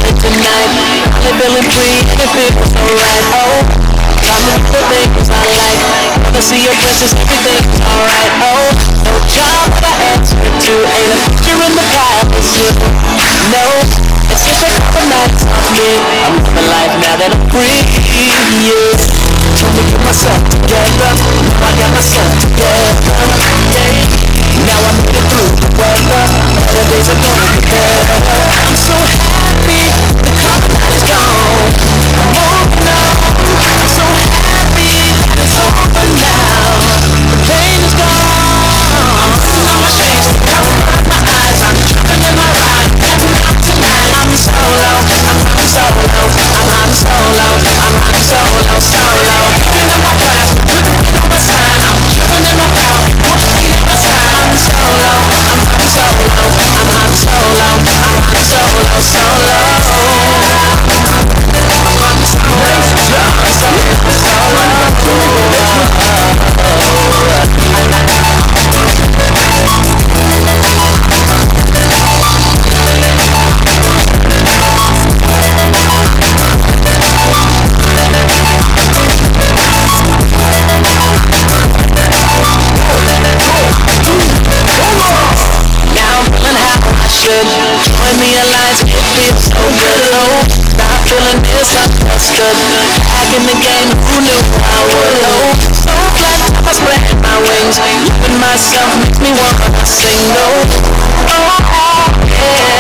feeling tonight. I'm feeling free and it feels alright. Oh, I'm doing the things I like. Wanna see your princess, everything's alright. Oh, no job that I answer to, ain't a picture in the palace. No, it's just a couple nights on me. I'm living life now that I'm free. Yeah, trying to get myself together. Now I got myself together. Yeah. Now I'm moving through the weather. Better days are gonna be better. I'm so happy, the cold night is gone. I'm moving on. I'm so happy, it's over now. The pain is gone. I'm putting on my shades, covering my eyes. I'm jumping in my ride, heading out tonight. I'm solo, I'm solo, I'm solo, I'm solo, solo. Looking at my past, looking at my sign. I'm jumping in my car, walking in my side. I'm solo, I'm solo, I'm solo, I'm solo, solo. Join me alliance, it feels so good. Oh, not feeling this, I'm flustered. Back in the game, who knew I would? Oh, so glad I spread my wings. Loving myself makes me wanna sing. Oh, oh, yeah.